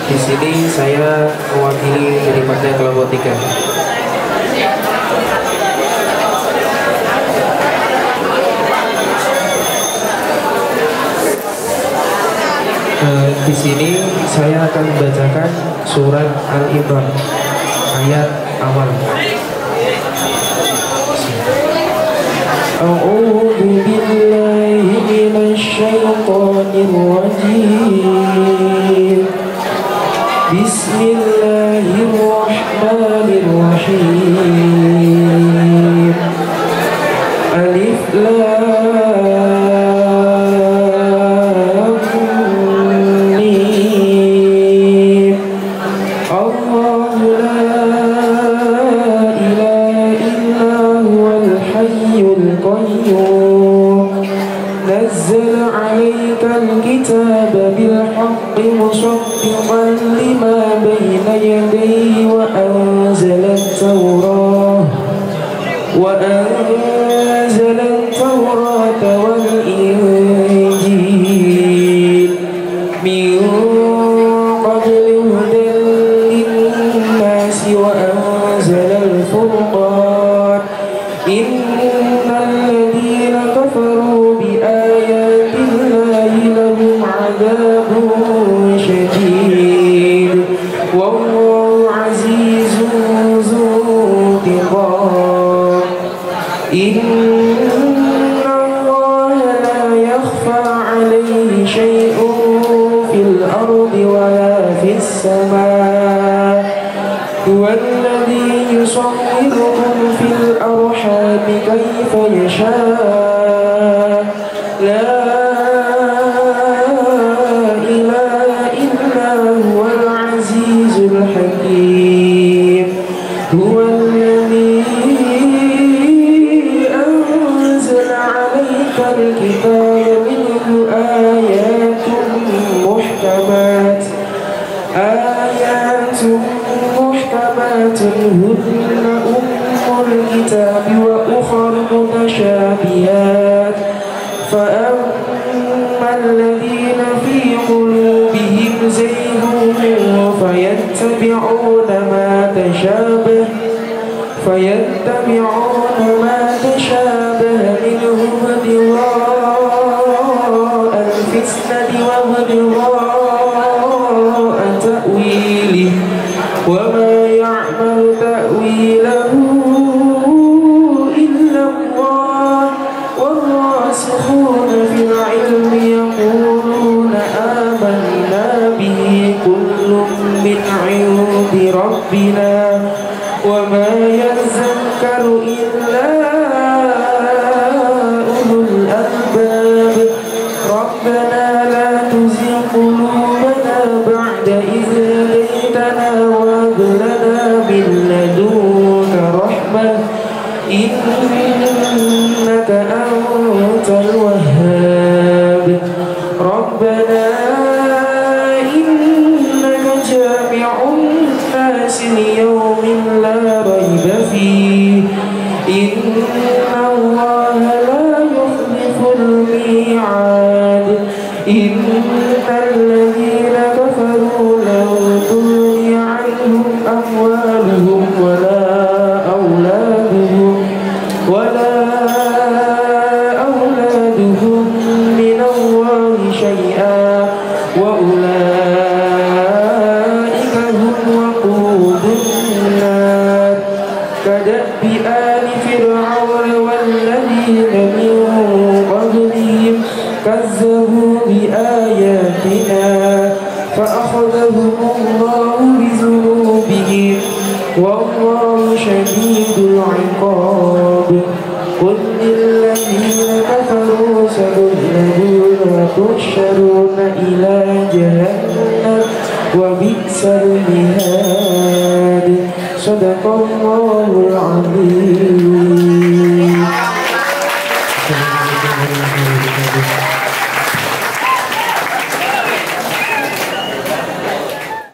Di sini saya mewakili dari partai kelompok 3. Di sini saya akan membacakan surat Al-Imran ayat awal. A'udzu billahi minasy syaithanir rajim. Bismillahirrahmanirrahim. Alif lam mim. Allahu la ilaha illa huwal hayyul qayyum. Nazzala 'alaikal kitaba bil haqqi musaddiqan lima bayna yadayhi wa anzala at-taurata wal injil min qabli hudan lin-nasi wa anzala al-furqan innal ladhina kafaru bi ayati llahi lahum 'adabun shadid wallahu 'azizun dzu intiqam. Inna Allaha la yakhfa 'alayhi shay'un fil ardi wa la fis samaa. Huwa alladhi yusawwirukum fil arhami kayfa yashaa. La ilaha illa huwal 'azizul hakim. Huwa alladhi anzala 'alaykal kitaba minhu ayatun muhkamatun hunna ummul kitabi wa ukhra mutashabihat. فأما الذين في قلوبهم زيغ فيتبعون ما تشابه منه ابتغاء الفتنة وابتغاء تأويله وما يعمل تأويله إلا الله والراسخون في العلم يقولون آمنا به كل من عند ربنا وما يذكر إلا أولو الألباب. ربنا لا تزغ قلوبنا بعد إذ هديتنا وهب لنا من لدنك رحمة إنك أنت الوهاب. ربنا إنك جامع الناس ليوم لا ريب فيه إن الله لا يخلف الميعاد. إن الذين كفروا لن تغني عنهم أموالهم ولا أولادهم من الله شيئا وأولئك هم وقود النار. كدأب آل فرعون والذين من قبلهم كذبوا بآياتنا فأخذهم الله بذنوبهم والله شديد العقاب. قل للذين كفروا ستغلبون وتحشرون إلى جهنم وبئس المهاد. صدق الله العظيم.